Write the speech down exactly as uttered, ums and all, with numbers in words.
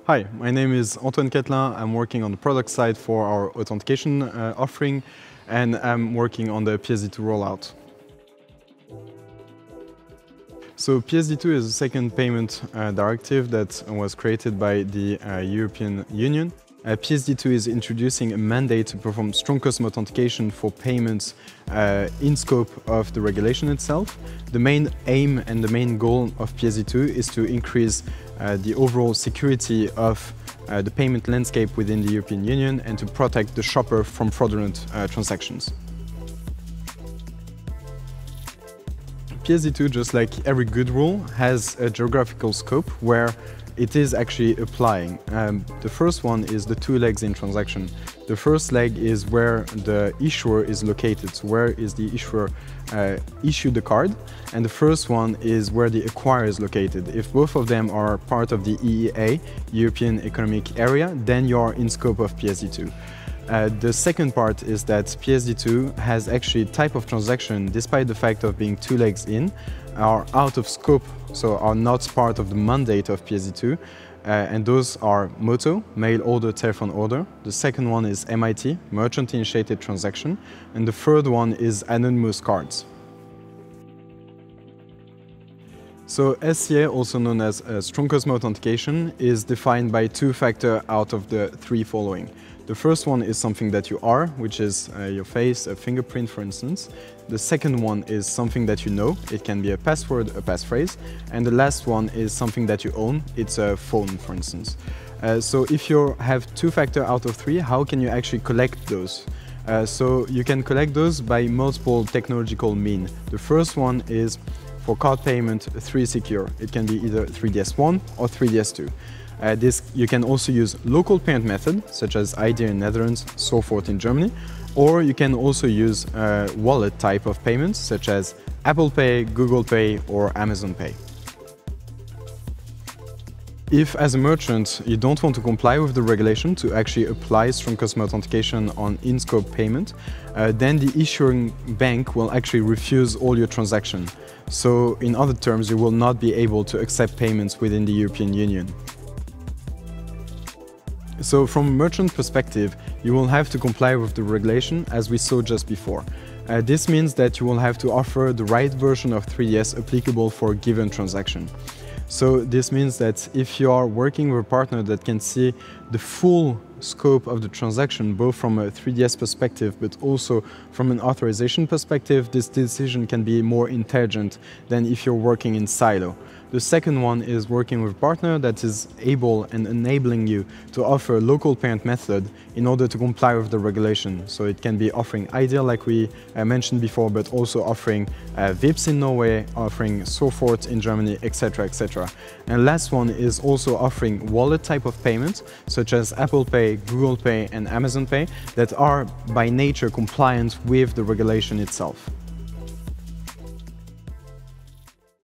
Hi, my name is Antoine Catelin. I'm working on the product side for our authentication uh, offering, and I'm working on the P S D two rollout. So P S D two is the second payment uh, directive that was created by the uh, European Union. Uh, P S D two is introducing a mandate to perform strong custom authentication for payments uh, in scope of the regulation itself. The main aim and the main goal of P S D two is to increase uh, the overall security of uh, the payment landscape within the European Union and to protect the shopper from fraudulent uh, transactions. P S D two, just like every good rule, has a geographical scope where it is actually applying. Um, the first one is the two legs in transaction. The first leg is where the issuer is located, so where is the issuer uh, issued the card, and the first one is where the acquirer is located. If both of them are part of the E E A, European Economic Area, then you are in scope of P S D two. Uh, the second part is that P S D two has actually type of transaction, despite the fact of being two legs in, are out of scope, so are not part of the mandate of P S D two. Uh, and those are M O T O, mail order, telephone order. The second one is M I T, merchant initiated transaction. And the third one is anonymous cards. So S C A, also known as uh, strong custom authentication, is defined by two factors out of the three following. The first one is something that you are, which is uh, your face, a fingerprint, for instance. The second one is something that you know. It can be a password, a passphrase. And the last one is something that you own. It's a phone, for instance. Uh, so if you have two factors out of three, how can you actually collect those? Uh, so you can collect those by multiple technological means. The first one is, for card payment, three secure. It can be either three D S one or three D S two. Uh, this, you can also use local payment method, such as I D in Netherlands, so forth in Germany, or you can also use uh, wallet type of payments, such as Apple Pay, Google Pay, or Amazon Pay. If, as a merchant, you don't want to comply with the regulation to actually apply strong custom authentication on Inscope Payment, uh, then the issuing bank will actually refuse all your transactions. So, in other terms, you will not be able to accept payments within the European Union. So from a merchant perspective, you will have to comply with the regulation as we saw just before. Uh, this means that you will have to offer the right version of three D S applicable for a given transaction. So this means that if you are working with a partner that can see the full scope of the transaction, both from a three D S perspective, but also from an authorization perspective, this decision can be more intelligent than if you're working in silo. The second one is working with a partner that is able and enabling you to offer a local payment method in order to comply with the regulation. So it can be offering I D like we uh, mentioned before, but also offering uh, V I Ps in Norway, offering so forth in Germany, et cetera, et cetera. And last one is also offering wallet type of payments, such as Apple Pay, Google Pay, and Amazon Pay, that are by nature compliant with the regulation itself.